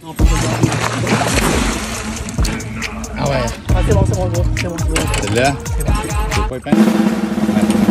Ah ouais. Ah, c'est bon, c'est bon, c'est bon. C'est là. C'est pas épais. Ouais.